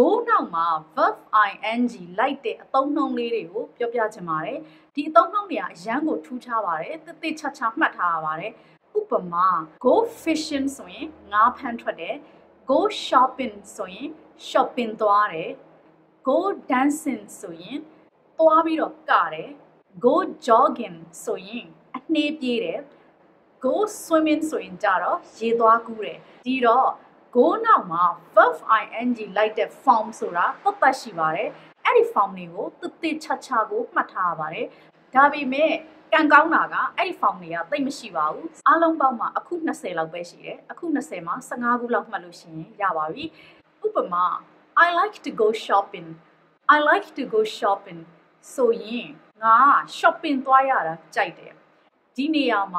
go နောက်မှာ verb ing လိုက်တဲ့အသုံးနှုန်းလေးတွေကိုပြောပြချင်ပါတယ်ဒီအသုံးနှုန်းတွေကအရန်ကိုထူးခြားပါတယ်တိချာချာမှတ်ထားရပါတယ်ဥပမာ go fishing ဆိုရင်ငါးဖမ်းထွက်တယ် go shopping ဆိုရင် shopping သွားတယ် go dancing ဆိုရင်သွားပြီးတော့ကတယ် go jogging ဆိုရင်အနှေးပြေးတယ် go swimming ဆိုရင်ကြတော့ရေသွားကူးတယ်ဒီတော့ go နောက်မှာ verb ing လိုက်တဲ့ form ဆိုတာပတ်ရှိပါတယ်အဲ့ဒီ form တွေကိုတိချာချာကိုမှတ်ထားရပါတယ်ဒါပေမဲ့ကံကောင်းတာကအဲ့ဒီ form တွေကသိပ်မရှိပါဘူးအားလုံးပေါင်းမှာအခု20လောက်ပဲရှိတယ်အခု20မှာ15ခုလောက်မှတ်လို့ရှိရင်ရပါပြီဥပမာ I like to go shopping I like to go shopping ဆိုရင်ငါ shopping သွားရတာကြိုက်တယ်ဒီနေရာမှာ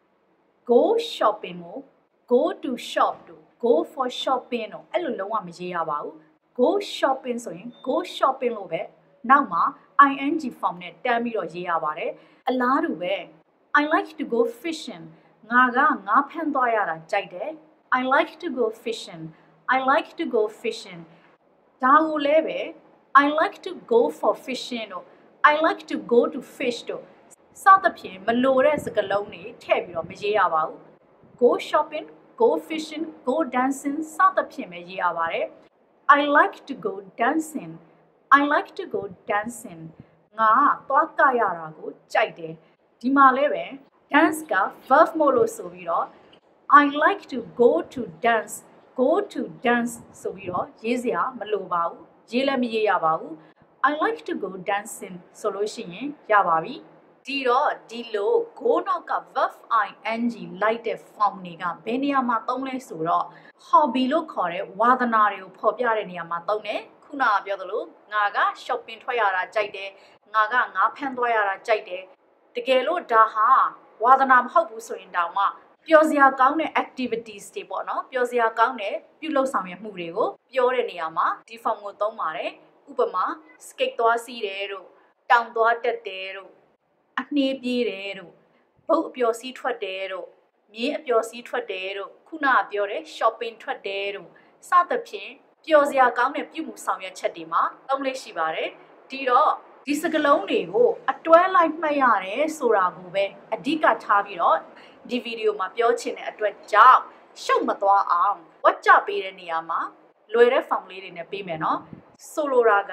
go shopping ကို go to shop တို့ go for shopping တို့အဲ့လိုလုံးဝမရေးရပါဘူး go shopping ဆိုရင် go shopping လို့ပဲနောက်မှာ ing form နဲ့တန်းပြီးတော့ရေးရပါတယ်အလားတူပဲ I like to go fishing ငါကငါဖမ်းသွားရတာကြိုက်တယ် I like to go fishing I like to go fishing ဒါကိုလည်းပဲ I like to go for fishing တို့ I like to go to fish တို့စသဖြင့်မလိုတဲ့စကားလုံးတွေထည့်ပြီးတော့မရေးရပါဘူး go shopping go fishing go dancing စသဖြင့်ပဲရေးရပါတယ် I like to go dancing I like to go dancing ငါသွားကရတာကိုကြိုက်တယ်ဒီမှာလည်းပဲ dance က verb မို့လို့ဆိုပြီးတော့ I like to go to dance go to dance ဆိုပြီးတော့ရေးစရာမလိုပါဘူးရေးလည်းမရေးရပါဘူး I like to go dancing ဆိုလို့ရှိရင်ရပါပြီဒီတော့ဒီလို go နောက်က verb ing လိုက်တဲ့ form တွေကဘယ်နေရာမှာသုံးလဲဆိုတော့ hobby လို့ခေါ်တဲ့ဝါသနာတွေကိုဖော်ပြတဲ့နေရာမှာသုံးတယ်ခုနကပြောသလိုငါက shopping ထွက်ရတာကြိုက်တယ်ငါကငါဖမ်းသွားရတာကြိုက်တယ်တကယ်လို့ဒါဟာဝါသနာမဟုတ်ဘူးဆိုရင်တောင်မှပျော်စရာကောင်းတဲ့ activities တွေပေါ့နော်ပျော်စရာကောင်းတဲ့ပြုလုပ်ဆောင်ရမှုတွေကိုပြောတဲ့နေရာမှာဒီ form ကိုသုံးပါတယ်ဥပမာ skate သွားစီးတယ်တို့တောင်သွားတက်တယ်တို့အနှေးပြေးတယ်တို့ဘုတ်အပျော်စီးထွက်တယ်တို့မြင်းအပျော်စီးထွက်တယ်တို့ခုနကပြောတဲ့ shopping ထွက်တယ်တို့စသဖြင့်ပျော်စရာကောင်းတဲ့ပြုမှုဆောင်ရွက်ချက်တွေမှာသုံးလေးရှိပါတယ်ဒီတော့ဒီစကလုံးတွေကိုအတွဲလိုက်မှတ်ရတယ်ဆိုတာကိုပဲအဓိကထားပြီးတော့ဒီဗီဒီယိုမှာပြောချင်တဲ့အတွက်ကြောင့်ရှုပ်မသွားအောင်ဝတ်ကြပေးတဲ့နေရာမှာလွယ်တဲ့ form လေးတွေနဲ့ပေးမယ်နော်ဆိုလိုတာက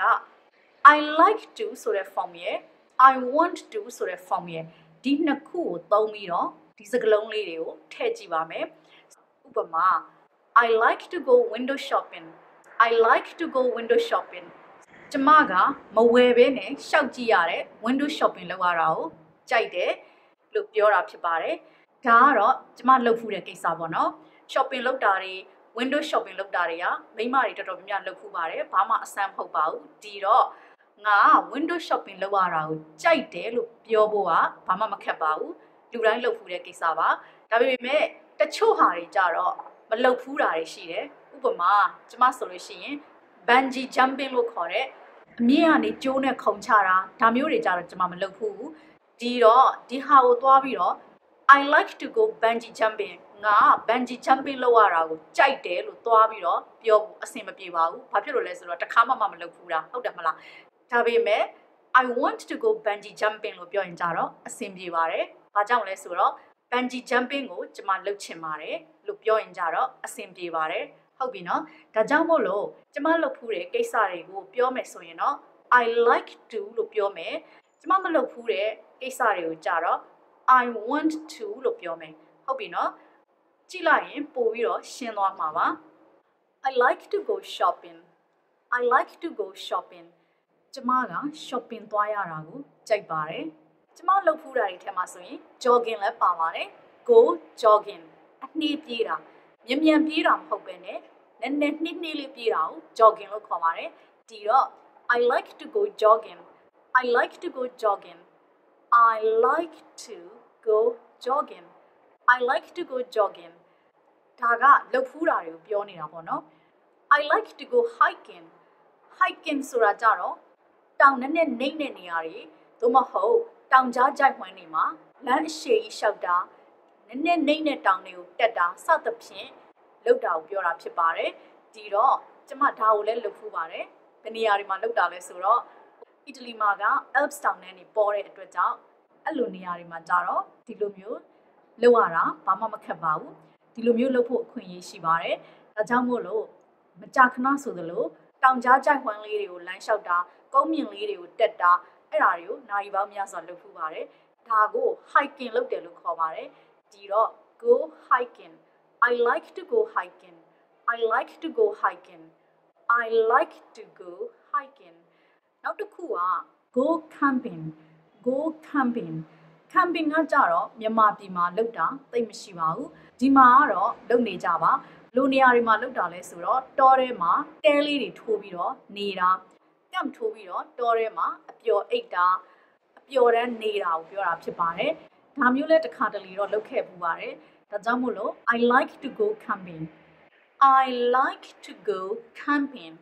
I like to ဆိုတဲ့ form ရဲ့ I want to ဆိုတဲ့ form ရဲ့ဒီနှစ်ခုကိုသုံးပြီးတော့ဒီစကလုံးလေးတွေကိုထည့်ကြည့်ပါမယ်ဥပမာ I like to go window shopping I like to go window shopping ကျမကမဝယ်ဘဲနဲ့ရှောက်ကြည့်ရတဲ့ window shopping လုပ်ရတာကိုကြိုက်တယ်လို့ပြောတာဖြစ်ပါတယ်ဒါကတော့ကျမလုပ်ဖူးတဲ့ကိစ္စပေါ့နော် shopping လုပ်တာတွေ window shopping လုပ်တာတွေကမိန်းမတွေတော်တော်များများလုပ်ဖူးပါတယ်ဘာမှအဆန်းမဟုတ်ပါဘူးဒီတော့ငါ window shopping လုပ်ရတာကိုကြိုက်တယ်လို့ပြောဖို့ကဘာမှမခက်ပါဘူးလူတိုင်းလုပ်ဖူးတဲ့ကိစ္စပါဒါပေမဲ့တချို့ဟာတွေကြတော့မလုပ်ဖူးတာတွေရှိတယ်ဥပမာကျမဆိုလို့ရှိရင် bungee jumping လို့ခေါ်တဲ့အမြင့်ကနေကျိုးနဲ့ခုန်ချတာဒါမျိုးတွေကြတော့ကျမမလုပ်ဘူးဒီတော့ဒီဟာကိုသွားပြီးတော့ I like to go bungee jumping ငါ bungee jumping လုပ်ရတာကိုကြိုက်တယ်လို့သွားပြီးတော့ပြောဖို့အဆင်မပြေပါဘူးဘာဖြစ်လို့လဲဆိုတော့တစ်ခါမှမလုပ်ဘူးတာဟုတ်တယ်မလားဒါပေမဲ့ I want to go bungee jumping လို့ပြောရင်ကြတော့အဆင်ပြေပါတယ်ဘာကြောင့်လဲဆိုတော့ bungee jumping ကိုကျမလုပ်ချင်ပါတယ်လို့ပြောရင်ကြတော့အဆင်ပြေပါတယ်ဟုတ်ပြီနော်ဒါကြောင့်မို့လို့ကျမလုပ်ဖူးတဲ့ကိစ္စတွေကိုပြောမယ်ဆိုရင်တော့ I like to လို့ပြောမယ်ကျမမလုပ်ဖူးတဲ့ကိစ္စတွေကိုကြတော့ I want to လို့ပြောမယ်ဟုတ်ပြီနော်ကြည့်လိုက်ရင်ပို့ပြီးတော့ရှင်းသွားမှာပါ I like to go shopping I like to go shopping ကျမက shopping သွားရတာကိုကြိုက်ပါတယ်ကျမလုပ်ဖူးတာတွေထဲမှာဆိုရင် jogging လည်းပါပါတယ် go jogging အနှေးပြေးတာမြန်ပြေးတာမဟုတ်ပဲနဲ့နည်းနည်းနှေးလေးပြေးတာကို jogging လို့ခေါ်ပါတယ်ဒီတော့ I like to go jogging I like to go jogging I like to go jogging I like to go jogging ဒါကလုပ်ဖူးတာတွေကိုပြောနေတာပေါ့နော် I like to go hiking hiking ဆိုတာကြတော့တောင်နဲ့နှိမ့်တဲ့နေရာတွေသို့မဟုတ်တောင်ကြားကြိုက်ဝန်းတွေမှာလမ်းအရှည်ကြီးလျှောက်တာနည်းနည်းနှိမ့်တဲ့တောင်တွေကိုတက်တာစသဖြင့်လုပ်တာကိုပြောတာဖြစ်ပါတယ်ဒီတော့ကျမဒါကိုလည်းလုပ်ဖူးပါတယ်ဘယ်နေရာတွေမှာလုပ်တာလဲဆိုတော့အီတလီမှာက Alps town နဲ့နေပေါ်တဲ့အတွက်ကြောင့်အဲ့လိုနေရာတွေမှာကြတော့ဒီလိုမျိုးလုပ်ရတာဘာမှမခက်ပါဘူးဒီလိုမျိုးလုပ်ဖို့အခွင့်အရေးရှိပါတယ်ဒါကြောင့်မို့လို့မကြာခဏဆိုသလိုတောင်ကြားကြိုက်ဝမ်းလေးတွေကိုလမ်းလျှောက်တာကုန်းမြင့်လေးတွေကိုတက်တာအဲ့ဒါတွေကိုနိုင်ပေါင်းများစွာလုပ်ဖူးပါတယ်ဒါကို hiking လုပ်တယ်လို့ခေါ်ပါတယ်ဒီတော့ go hiking I like to go hiking I like to go hiking I like to go hiking နောက်တစ်ခုက go camping go camping camping ကကြတော့မြန်မာပြည်မှာလုပ်တာသိပ်မရှိပါဘူးဒီမှာကတော့လုပ်နေကြပါလူနေရာတွေမှာလုပ်တာလဲဆိုတော့တောထဲမှာတဲလေးတွေထိုးပြီးတော့နေတာကမ်ထိုးပြီးတော့တောထဲမှာအပျော်အိတ်တာအပျော်တန်းနေတာကိုပြောတာဖြစ်ပါတယ်ဒါမျိုးလဲတစ်ခါတလေတော့လုပ်ခဲ့ပူပါတယ်ဒါကြောင့်မို့လို့ I like to go camping I like to go camping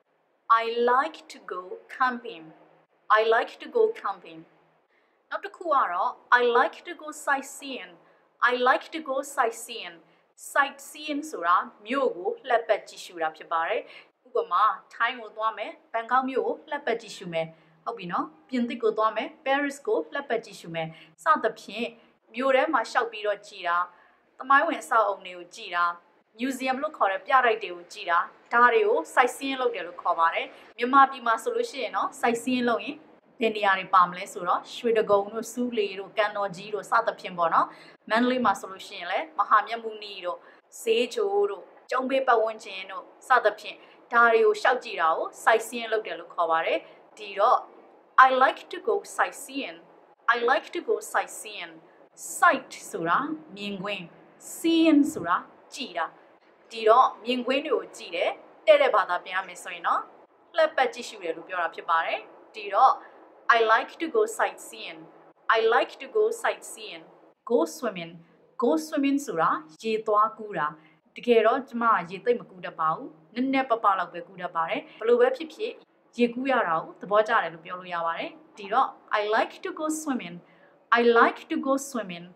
I like to go camping I like to go camping နောက်တစ်ခုကတော့ I like to go sightseeing I like to go sightseeing sightseeing ဆိုတာမြို့ကိုလှည့်ပတ်ကြည့်ရှုတာဖြစ်ပါတယ်ဥပမာထိုင်းကိုသွားမယ်ဘန်ကောက်မြို့ကိုလှည့်ပတ်ကြည့်ရှုမယ်ဟုတ်ပြီနော်ပြင်သစ်ကိုသွားမယ် Paris ကိုလှည့်ပတ်ကြည့်ရှုမယ်စသဖြင့်မြို့ထဲမှာရှောက်ပြီးတော့ကြည်တာသမိုင်းဝင်အဆောက်အုံတွေကိုကြည်တာ museum လို့ခေါ်တဲ့ပြတိုက်တွေကိုကြည်တာဒါတွေကို sightseeing လုပ်တယ်လို့ခေါ်ပါတယ်မြန်မာပြည်မှာဆိုလို့ရှိရင်နော် sightseeing လုပ်ရင်ဘယ်နေရာတွေပါမလဲဆိုတော့ရွှေတကုံတို့စူးလေတို့ကန်တော်ကြီးတို့စသဖြင့်ပေါ့နော်မန္တလေးမှာဆိုလို့ရှိရင်လည်းမဟာမြတ်မုနီတို့ဈေးချိုတို့ကျုံဘေးပတ်ဝန်းကျင်တို့စသဖြင့်ဒါတွေကိုရှောက်ကြည့်တာကို sightseeing လုပ်တယ်လို့ခေါ်ပါတယ်ဒီတော့ I like to go sightseeing I like to go sightseeing sight ဆိုတာမြင်ကွင်း seeing ဆိုတာကြည့်တာဒီတော့မြင်ကွင်းတွေကိုကြည့်တယ်တဲ့တဲ့ဘာသာပြန်ရမယ်ဆိုရင်တော့လှည့်ပတ်ကြည့်ရှုတယ်လို့ပြောတာဖြစ်ပါတယ်ဒီတော့ I like to go sightseeing I like to go sightseeing go swimming go swimming ဆိုတာရေသွားကူးတာတကယ်တော့ကျမရေသိပ်မကူးတတ်ပါဘူးနည်းနည်းပပလောက်ပဲကူးတတ်ပါတယ်ဘယ်လိုပဲဖြစ်ဖြစ်ရေကူးရတာကိုသဘောကျတယ်လို့ပြောလို့ရပါတယ်ဒီတော့ I like to go swimming I like to go swimming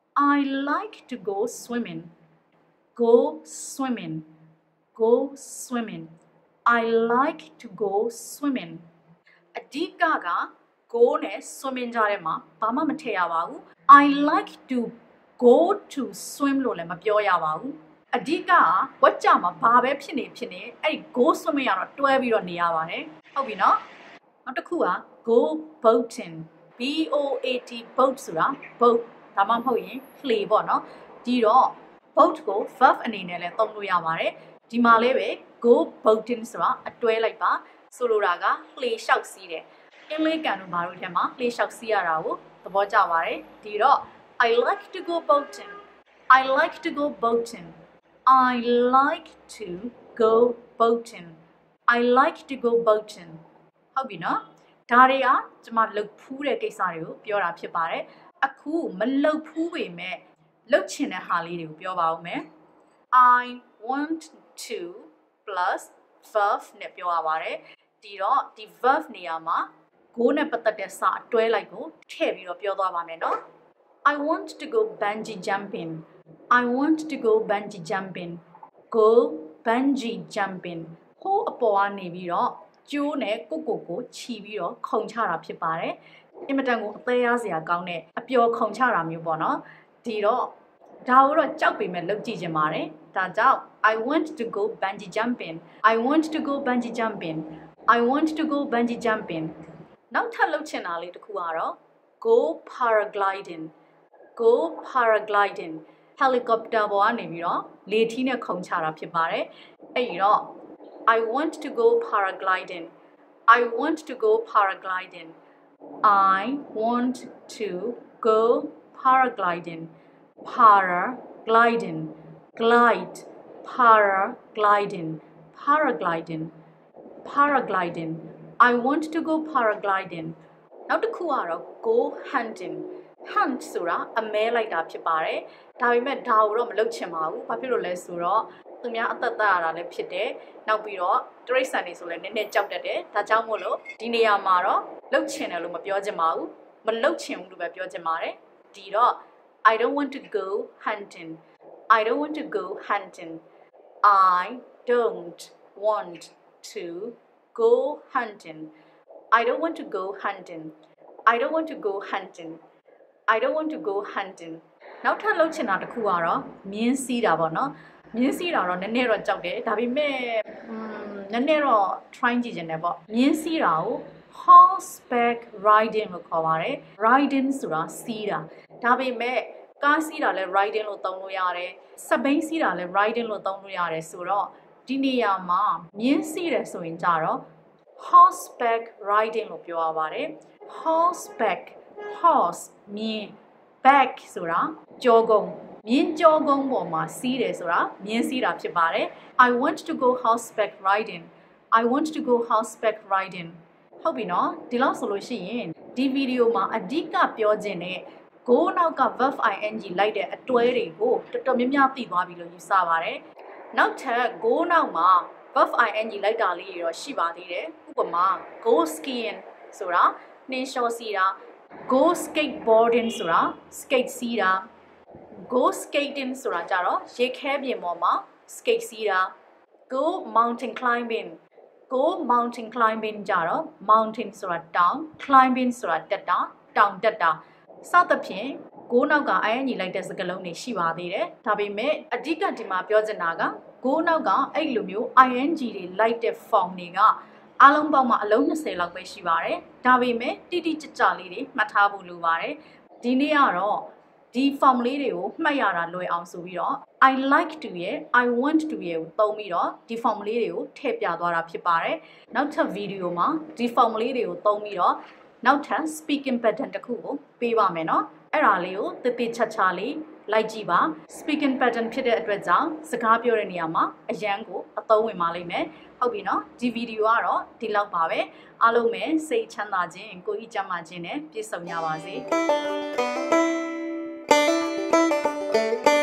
I like to go swimming go swimming go swimming I like to go swimming အဓိကက go နဲ့ swimming ကြားထဲမှာဘာမှမထည့်ရပါဘူး I like to go to swim လို့လည်းမပြောရပါဘူးအဓိကဝတ်ကြမှာဘာပဲဖြစ်နေအဲ့ဒီ go swimming ကတော့တွဲပြီးတော့နေရပါတယ်ဟုတ်ပြီနော်နောက်တစ်ခုက go boating B O A T boat ဆိုတာ boat ဒါမှမဟုတ်ရင်လှေပေါ့နော်ဒီတော့ boat ကို verb အနေနဲ့လည်းသုံးလို့ရပါတယ်ဒီမှာလေးပဲ go boating ဆိုတာအတွဲလိုက်ပါဆိုလိုတာကလှေလျှောက်စီးတယ်အင်္ဂလိပ်ကန်တို့ဘာလို့ထဲမှာလှေလျှောက်စီးရတာကိုသဘောကျပါတယ်ဒီတော့ I like to go boating I like to go boating I like to go boating I like to go boating ဟုတ်ပြီနော်ဒါတွေကကျွန်မလုပ်ဖူးတဲ့ကိစ္စတွေကိုပြောတာဖြစ်ပါတယ်အခုမလုပ်ဖူးပေမဲ့လုပ်ချင်တဲ့ဟာလေးတွေကိုပြောပါဦးမယ် I want to plus verb နဲ့ပြောရပါတယ်ဒီတော့ဒီ verb နေရာမှာ go နဲ့ပတ်သက်တဲ့စာအတွဲလိုက်ကိုထည့်ပြီးတော့ပြောသွားပါမယ်နော် I want to go bungee jumping I want to go bungee jumping go bungee jumping ဟိုးအပေါ်ကနေပြီးတော့ကျိုးနဲ့ကိုခြီပြီးတော့ခုန်ချတာဖြစ်ပါတယ်အင်မတန်ကိုအသေးရစရာကောင်းတဲ့အပျော်ခုန်ချတာမျိုးပေါ့နော်ဒီတော့ဒါကိုတော့ကြောက်ပေမဲ့လုပ်ကြည့်ချင်ပါတယ်ဒါကြောင့် I want to go bungee jumping I want to go bungee jumping I want to go bungee jumping နောက်ထပ်လုပ်ချင်တာလေးတစ်ခုကတော့ go paragliding go paragliding helicopter ပေါ်ကနေပြီးတော့လေထီးနဲ့ခုန်ချတာဖြစ်ပါတယ်အဲ့ဒီတော့ I want to go paragliding I want to go paragliding I want to go paragliding paragliding glide paragliding paragliding paragliding I want to go paragliding နောက်တစ်ခုကတော့ go hunting hunt ဆိုတာအမဲလိုက်တာဖြစ်ပါတယ်ဒါပေမဲ့ဒါကိုတော့မလုပ်ချင်ပါဘူးဘာဖြစ်လို့လဲဆိုတော့သူများအသက်သက်ရတာလည်းဖြစ်တယ်နောက်ပြီးတော့တရိတ်ဆန်နေဆိုလည်းနည်းနည်းကြောက်တတ်တယ်ဒါကြောင့်မို့လို့ဒီနေရာမှာတော့လုပ်ချင်တယ်လို့မပြောချင်ပါဘူးမလုပ်ချင်ဘူးလို့ပဲပြောချင်ပါတယ်ဒီတော့ I don't want to go hunting I don't want to go hunting I don't want to go hunting I don't want to go hunting I don't want to go hunting I don't want to go hunting နောက်ထပ်လုပ်ချင်တာတစ်ခုကတော့မြင်းစီးတာပေါ့နော်မြင်းစီးတာတော့နည်းနည်းတော့ကြောက်တယ်ဒါပေမဲ့နည်းနည်းတော့ try ကြည့်ချင်တယ်ပေါ့မြင်းစီးတာကို horseback riding လို့ခေါ်ပါတယ် riding ဆိုတာစီးတာဒါပေမဲ့ကားစီးတာလည်း riding လို့သုံးလို့ရတယ်စက်ဘီးစီးတာလည်း riding လို့သုံးလို့ရတယ်ဆိုတော့ဒီနေရာမှာမြင်းစီးတယ်ဆိုရင်ကြတော့ horseback riding လို့ပြောရပါတယ် horseback horse မြင်း back ဆိုတာကြောကုန်းမြင်းကြောကုန်းပေါ်မှာစီးတယ်ဆိုတာမြင်းစီးတာဖြစ်ပါတယ် I want to go horseback riding I want to go horseback riding ဟုတ်ပြီနော်ဒီလောက်ဆိုလို့ရှိရင်ဒီဗီဒီယိုမှာအဓိကပြောခြင်းနဲ့ go နောက်က verb ing လိုက်တဲ့အတွဲတွေကိုတော်တော်များများသိသွားပြီလို့ယူဆပါတယ်နောက်ထပ် go နောက်မှာ verb ing လိုက်တာလေးတွေတော့ရှိပါသေးတယ်ဥပမာ go skiing ဆိုတာနှင်းလျှောစီးတာ go skateboarding ဆိုတာ skate စီးတာ go skating ဆိုတာကြတော့ရေခဲပြင်ပေါ်မှာ skate စီးတာ go mountain climbing go mountain climbing ကြတော့ mountain ဆိုတာတောင် climbing ဆိုတာတက်တာတောင်တက်တာစသဖြင့် go နောက်က ing လိုက်တဲ့စကားလုံးတွေရှိပါသေးတယ်ဒါပေမဲ့အဓိကဒီမှာပြောချင်တာက go နောက်ကအဲ့လိုမျိုး ing တွေလိုက်တဲ့ form တွေကအားလုံးပေါင်းမှာအလုံး20လောက်ပဲရှိပါတယ်ဒါပေမဲ့တိတိကျကျလေးတွေမှတ်ထားဖို့လိုပါတယ်ဒီနေ့ကတော့ဒီ form လေးတွေကိုမှတ်ရတာလွယ်အောင်ဆိုပြီးတော့ I like to ရဲ့ I want to ရဲ့ကိုသုံးပြီးတော့ဒီ form လေးတွေကိုထည့်ပြသွားတာဖြစ်ပါတယ်နောက်ထပ်ဗီဒီယိုမှာဒီ form လေးတွေကိုသုံးပြီးတော့နောက်ထပ် speaking pattern တစ်ခုကိုပေးပါမယ်နော်အဲ့ဒါလေးကိုတည်ချာလေးလိုက်ကြည့်ပါ speaking pattern ဖြစ်တဲ့အတွက်ကြောင့်စကားပြောတဲ့နေရာမှာအရန်ကိုအသုံးဝင်ပါလိမ့်မယ်ဟုတ်ပြီနော်ဒီဗီဒီယိုကတော့ဒီလောက်ပါပဲအားလုံးပဲစိတ်ချမ်းသာခြင်းကိုယ်ဤကျန်းမာခြင်းနဲ့ပြည့်စုံကြပါစေ